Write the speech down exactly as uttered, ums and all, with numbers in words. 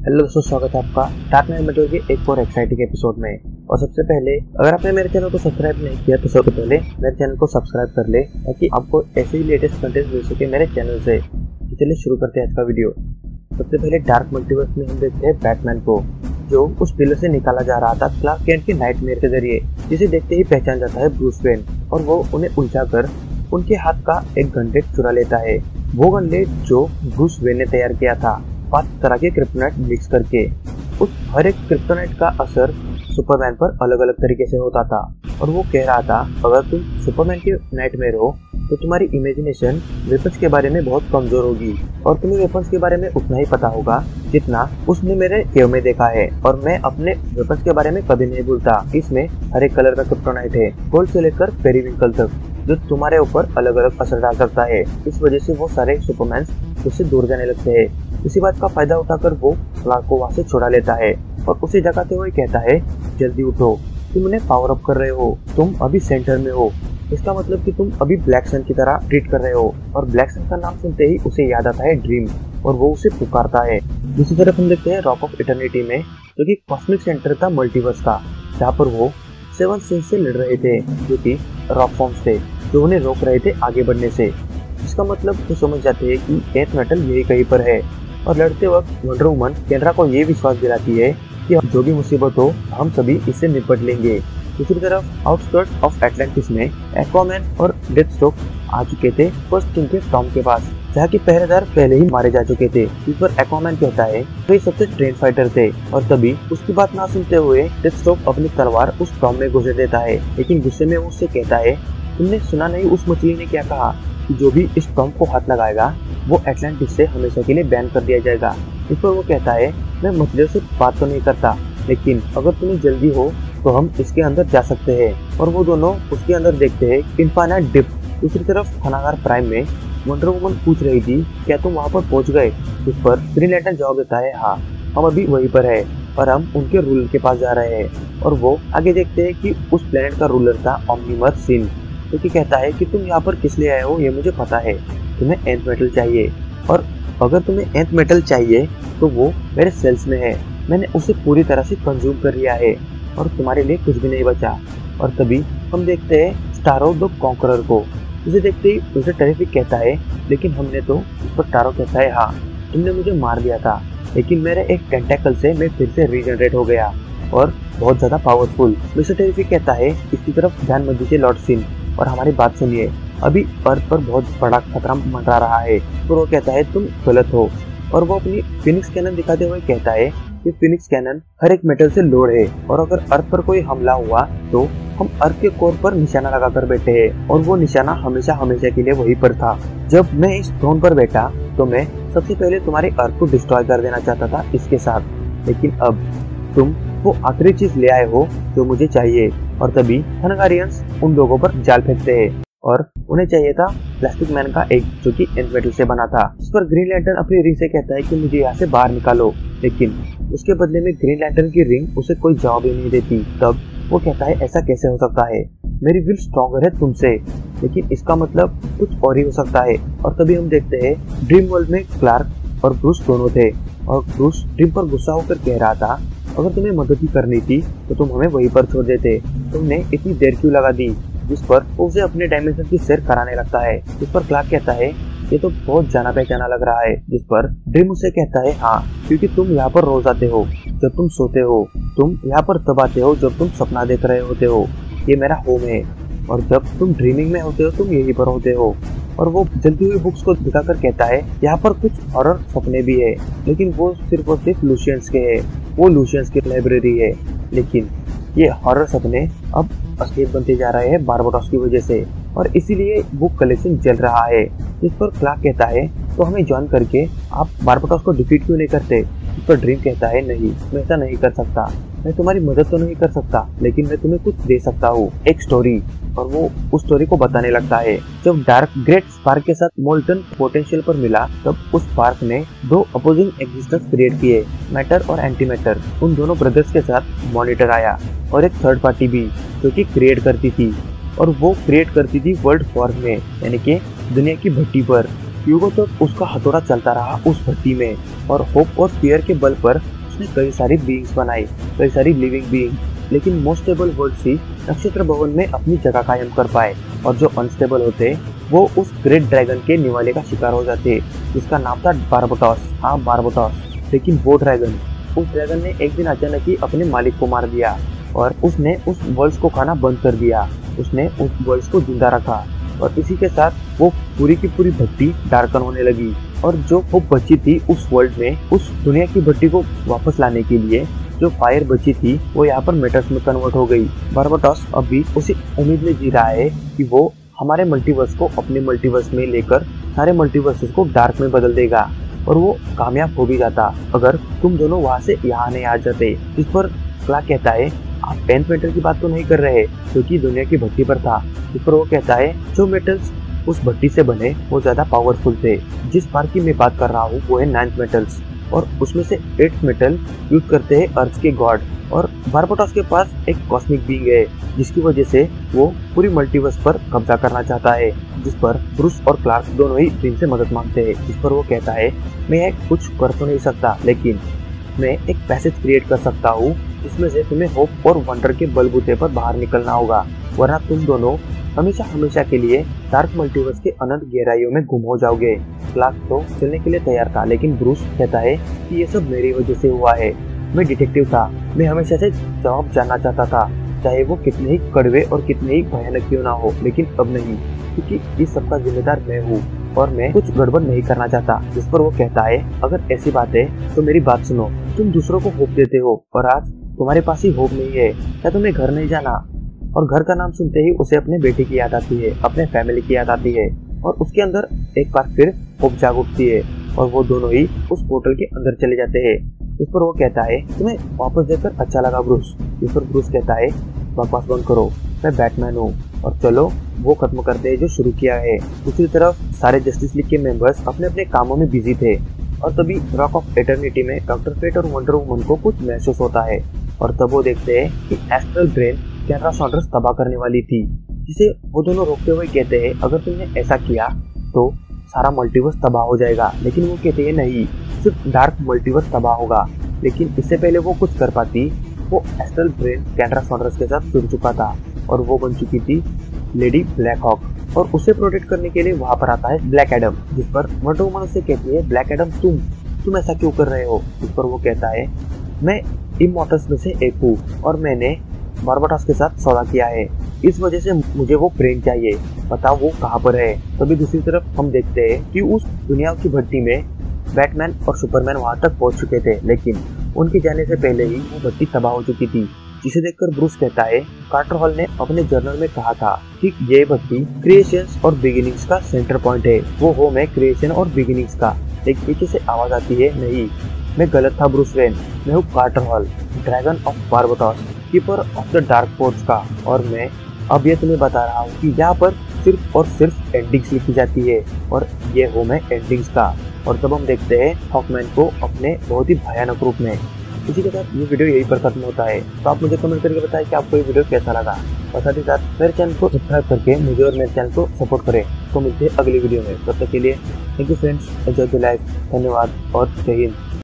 Hello दोस्तों, स्वागत है आपका डार्क नाइट मेटल के एक और एक्साइटिंग एपिसोड में। और सबसे पहले अगर आपने मेरे चैनल को सब्सक्राइब नहीं किया तो सबसे पहले मेरे चैनल को सब्सक्राइब कर ले ताकि आपको ऐसे ही लेटेस्ट कंटेंट मिल सके मेरे चैनल से। तो चलिए शुरू करते हैं आज का वीडियो। सबसे पहले डार्क मल्टीवर्स में हम देखते हैं बैटमैन को, जो उस पिलर से निकाला जा रहा था क्लार्क केंट के नाइटमेयर के जरिए, जिसे देखते ही पहचान जाता है ब्रूस वेन, और वो उन्हें उलझा कर उनके हाथ का एक गनलेट चुरा लेता है। वो गनलेट जो ब्रूस वेन ने तैयार किया था पांच तरह के क्रिप्टोनाइट मिक्स करके। उस हर एक क्रिप्टोनाइट का असर सुपरमैन पर अलग अलग तरीके से होता था, और वो कह रहा था अगर तुम सुपरमैन के नाइटमेयर हो तो तुम्हारी इमेजिनेशन वेपन्स के बारे में बहुत कमजोर होगी, और तुम्हें वेपन्स के बारे में उतना ही पता होगा जितना उसने मेरे केव में देखा है। और मैं अपने वेपन्स के बारे में कभी नहीं भूलता। इसमें हर एक कलर का क्रिप्टोनाइट है, गोल्ड से लेकर पेरीविंकल तक, जो तुम्हारे ऊपर अलग अलग असर डाल सकता है। इस वजह से वो सारे सुपरमैन उससे दूर जाने लगते हैं। इसी बात का फायदा उठाकर वो क्लार्क को वहाँ से छुड़ा लेता है और उसे जगाते हुए कहता है, जल्दी उठो, तुम उन्हें पावर अप कर रहे हो, तुम अभी सेंटर में हो। इसका मतलब कि तुम अभी ब्लैक सन की तरह ट्रीट कर रहे हो। और ब्लैक सन का नाम सुनते ही उसे याद आता है ड्रीम, और वो उसे पुकारता है। दूसरी तरफ हम देखते हैं रॉक ऑफ इटर्निटी में, जो कि कॉस्मिक सेंटर था मल्टीवर्स का, जहाँ पर वो सेवन सिंस से लड़ रहे थे, जो कि रॉक फॉर्म्स थे जो उन्हें रोक रहे थे आगे बढ़ने से। इसका मतलब तो समझ जाते हैं कि डेथ मेटल यही कहीं पर है। और लड़ते वक्त वंडर वुमन केनरा को ये विश्वास दिलाती है कि जो भी मुसीबत हो हम सभी इससे निपट लेंगे। दूसरी तरफ आउटस्कर्ट ऑफ एटलांटिस में एक्वामैन और डेथस्ट्रोक आ चुके थे फर्स्ट किंग के टॉम के पास, जहाँ की पहरेदार पहले ही मारे जा चुके थे। इस पर एक्वामैन कहता है वे सबसे ट्रेन फाइटर थे, और तभी उसकी बात ना सुनते हुए डेथस्ट्रोक अपनी तलवार उस टॉम में घुसे देता है। लेकिन गुस्से में वो उससे कहता है, तुमने सुना नहीं उस मछली ने क्या कहा कि जो भी इस टॉम को हाथ लगाएगा वो एटलांटिस से हमेशा के लिए बैन कर दिया जाएगा। इस पर वो कहता है, मैं मछलियों से बात तो नहीं करता, लेकिन अगर तुम्हें जल्दी हो तो हम इसके अंदर जा सकते हैं। और वो दोनों उसके अंदर देखते हैं इनफाइनाइट डिप। दूसरी तरफ खनागार प्राइम में वंडर वुमन पूछ रही थी, क्या तुम वहाँ पर पहुँच गए? उस पर ग्रीन लैंटर्न जवाब देता है, हाँ हम अभी वहीं पर है और हम उनके रूलर के पास जा रहे हैं। और वो आगे देखते हैं कि उस प्लेनेट का रूलर था ओमनीमर सिन, जो कि कहता है कि तुम यहाँ पर किस लिए आए हो ये मुझे पता है, तुम्हें एंथ मेटल चाहिए, और अगर तुम्हें एंथ मेटल चाहिए तो वो मेरे सेल्स में है, मैंने उसे पूरी तरह से कंज्यूम कर लिया है और तुम्हारे लिए कुछ भी नहीं बचा। और तभी हम देखते हैं स्टारो द कॉन्करर को, उसे देखते ही उसे टेरिफिक कहता है, लेकिन हमने तो उस पर टारो कहता है, हाँ तुमने मुझे मार दिया था, लेकिन मेरे एक टेंटेकल से मैं फिर से रीजनरेट हो गया और बहुत ज्यादा पावरफुल। मिस्टर टेरिफिक कहता है, इसकी तरफ ध्यान मत दीजिए लॉर्ड सिन, और हमारी बात सुनिए, अभी अर्थ पर बहुत बड़ा खतरा मंडरा रहा है। तो वो कहता है तुम गलत हो, और वो अपनी फिनिक्स कैनन दिखाते हुए कहता है कि फिनिक्स कैनन हर एक मेटल से लोड है, और अगर अर्थ पर कोई हमला हुआ तो हम अर्थ के कोर पर निशाना लगा कर बैठे हैं, और वो निशाना हमेशा हमेशा के लिए वहीं पर था। जब मैं इस थ्रोन पर बैठा तो मैं सबसे पहले तुम्हारे अर्थ को डिस्ट्रॉय कर देना चाहता था इसके साथ, लेकिन अब तुम वो आखिरी चीज ले आए हो जो मुझे चाहिए। और तभी थनगारियंस उन लोगों पर जाल फेंकते हैं, और उन्हें चाहिए था प्लास्टिक मैन का एग, जो कि एंथ मेटल से बना था। इस पर ग्रीन लैंटर्न अपनी रिंग से कहता है कि मुझे यहाँ से बाहर निकालो, लेकिन उसके बदले में ग्रीन लैंटर्न की रिंग उसे कोई जवाब ही नहीं देती। तब वो कहता है, ऐसा कैसे हो सकता है, मेरी विल स्ट्रॉन्गर है तुमसे, लेकिन इसका मतलब कुछ और ही हो सकता है। और तभी हम देखते हैं ड्रीम वर्ल्ड में क्लार्क और ब्रूस दोनों थे, और ब्रूस ड्रीम पर गुस्सा होकर कह रहा था, अगर तुम्हें मदद ही करनी थी तो तुम हमें वहीं पर छोड़ देते, तुमने इतनी देर क्यों लगा दी? जिस पर उसे अपने डायमेंशन की सैर कराने लगता है। जिस पर क्लार्क कहता है, ये तो बहुत जाना पहचाना लग रहा है। जिस पर ड्रीम उसे कहता है, हाँ क्योंकि तुम यहाँ पर रोज आते हो जब तुम सोते हो, तुम यहाँ पर तब आते हो जब तुम सपना देख रहे होते हो, ये मेरा होम है, और जब तुम ड्रीमिंग में होते हो तुम यहीं पर होते हो। और वो जलती हुई बुक्स को दिखाकर कहता है, यहाँ पर कुछ हॉरर सपने भी है, लेकिन वो सिर्फ और सिर्फ लूशियंस के है, वो लूशियंस की लाइब्रेरी है, लेकिन ये हॉरर सपने अब असलियत बनते जा रहे हैं बारबाटोस की वजह से, और इसीलिए बुक कलेक्शन चल रहा है। जिस पर क्लार्क कहता है, तो हमें ज्वाइन करके आप बारबाटोस को डिफीट क्यों नहीं करते? इस पर ड्रीम कहता है, नहीं मैं ऐसा नहीं कर सकता, मैं तुम्हारी मदद तो नहीं कर सकता, लेकिन मैं तुम्हें कुछ दे सकता हूँ, एक स्टोरी। और वो उस स्टोरी को बताने लगता है। जब डार्क ग्रेट स्पार्क के साथ मोल्टन पोटेंशियल पर मिला, तब उस स्पार्क ने दो अपोजिंग एग्जिस्टेंस क्रिएट किए, मैटर और एंटी मैटर। उन दोनों ब्रदर्स के साथ मॉनिटर आया और एक थर्ड पार्टी भी, जो कि क्रिएट करती थी, और वो क्रिएट करती थी वर्ल्ड फॉर्म में, यानी कि दुनिया की भट्टी पर। युगों तक तो उसका हथौड़ा चलता रहा उस भट्टी में और होप और फियर के बल पर उसने कई सारी बीइंग्स बनाई, कई सारी लिविंग बीइंग, लेकिन मोस्ट स्टेबल वर्ल्ड्स ही नक्षत्र भवन में अपनी जगह कायम कर पाए और जो अनस्टेबल होते वो उस ग्रेट ड्रैगन के निवाले का शिकार हो जाते जिसका नाम था बारबटॉस। हाँ बारबटॉस। लेकिन वो ड्रैगन उस ड्रैगन ने एक दिन अचानक ही अपने मालिक को मार दिया और उसने उस वर्ल्ड्स को खाना बंद कर दिया। उसने उस वर्ल्ड्स को जिंदा रखा और इसी के साथ वो पूरी की पूरी भट्टी डार्कन होने लगी और जो वो बची थी उस वर्ल्ड में, उस दुनिया की भट्टी को वापस लाने के लिए जो फायर बची थी वो यहाँ पर मेटल्स में कन्वर्ट हो गई। बारबटॉस अभी उसी उम्मीद में जी रहा है कि वो हमारे मल्टीवर्स को अपने मल्टीवर्स में लेकर सारे मल्टीवर्सेस को डार्क में बदल देगा और वो कामयाब हो भी जाता अगर तुम दोनों वहाँ से यहाँ नहीं आ जाते। इस पर क्लार्क कहता है आप टेंथ मेटल की बात तो नहीं कर रहे क्योंकि दुनिया की भट्टी पर था। इस पर वो कहता है जो मेटल्स उस भट्टी से बने वो ज्यादा पावरफुल थे। जिस बार की मैं बात कर रहा हूँ वो है नाइन्थ मेटल्स और उसमें से एट्थ मेटल यूज करते हैं अर्थ के गॉड और बारबटॉस के पास एक कॉस्मिक बीइंग है जिसकी वजह से वो पूरी मल्टीवर्स पर कब्जा करना चाहता है, जिस पर ब्रूस और क्लार्क दोनों ही ड्रीम से मदद मांगते हैं। जिस पर वो कहता है मैं कुछ कर तो नहीं सकता लेकिन मैं एक पैसेज क्रिएट कर सकता हूँ जिसमें से तुम्हें होप और वंडर के बलबूते पर बाहर निकलना होगा वरना तुम दोनों हमेशा हमेशा के लिए डार्क मल्टीवर्स के अनंत गहराइयों में गुम हो जाओगे। क्लार्क तो चलने के लिए तैयार था लेकिन ब्रूस कहता है कि ये सब मेरी वजह से हुआ है। मैं डिटेक्टिव था, मैं हमेशा से जवाब जानना चाहता था चाहे वो कितने ही कड़वे और कितने ही भयानक क्यों ना हो, लेकिन अब नहीं क्योंकि इस सब का जिम्मेदार मैं हूँ और मैं कुछ गड़बड़ नहीं करना चाहता। जिस पर वो कहता है अगर ऐसी बात है तो मेरी बात सुनो, तुम दूसरों को होप देते हो और आज तुम्हारे पास ही होप नहीं है, क्या तुम्हें घर नहीं जाना? और घर का नाम सुनते ही उसे अपने बेटे की याद आती है, अपने फैमिली की याद आती है और उसके अंदर एक बार फिर होप जाग उठती है और वो दोनों ही उस पोर्टल के अंदर चले जाते हैं। इस पर वो कहता है तुम्हें वापस देखकर अच्छा लगा ब्रूस। इस पर ब्रूस कहता है बकवास बंद करो, मैं बैटमैन हूँ और चलो वो खत्म करते हैं जो शुरू किया है। दूसरी तरफ सारे जस्टिस लीग के मेंबर्स अपने अपने कामों में बिजी थे और तभी रॉक ऑफ एटर्निटी में डॉक्टर फेट और वंडर वुमन को कुछ महसूस होता है और तब वो देखते हैं कि एस्ट्रल ब्रेन कैनरा सॉन्डर्स तबाह करने वाली थी, जिसे वो दोनों रोकते हुए कहते हैं अगर तुमने ऐसा किया तो सारा मल्टीवर्स तबाह हो जाएगा। लेकिन वो कहते हैं नहीं, सिर्फ डार्क मल्टीवर्स तबाह होगा। लेकिन इससे पहले वो कुछ कर पाती, वो एस्ट्रल ब्रेन कैनरा सॉन्डर्स के साथ जुड़ चुका था और वो बन चुकी थी लेडी ब्लैक हॉक और उसे प्रोटेक्ट करने के लिए वहाँ पर आता है ब्लैक एडम। जिस पर वंडर वुमन उससे कहती है ब्लैक एडम तुम तुम ऐसा क्यों कर रहे हो? इस पर वो कहता है मैं इमॉर्टल्स में से एक हूँ और मैंने बारबटॉस के साथ सौदा किया है, इस वजह से मुझे वो ब्रेन चाहिए, बताओ वो कहाँ पर है। तभी दूसरी तरफ हम देखते हैं कि उस दुनिया की भट्टी में बैटमैन और सुपरमैन वहां तक पहुंच चुके थे लेकिन उनके जाने से पहले ही वो भट्टी तबाह हो चुकी थी, जिसे देखकर ब्रूस कहता है कार्टर हॉल ने अपने जर्नल में कहा था कि ये भट्टी क्रिएशंस और बिगिनिंग्स का सेंटर पॉइंट है। वो होम है क्रिएशन और बिगिनिंग्स का। एक पीछे से आवाज आती है नहीं, मैं गलत था ब्रूस वेन, मैं हूँ Carter Hall, dragon of Barbatos, keeper of the dark force का और मैं अब ये तुम्हें बता रहा हूँ कि यहाँ पर सिर्फ और सिर्फ एंडिंग्स लिखी जाती है और ये होम है एंडिंग्स का। और तब हम देखते हैं हॉकमैन को अपने बहुत ही भयानक रूप में। इसी के साथ ये वीडियो यहीं पर खत्म होता है। तो आप मुझे कमेंट करके बताएं कि आपको ये वीडियो कैसा लगा और साथ ही साथ मेरे चैनल को सब्सक्राइब करके मुझे और मेरे चैनल को सपोर्ट करें। तो मिलते हैं अगली वीडियो में, तब तक के लिए thank you friends, enjoy the life, धन्यवाद और जय हिंद।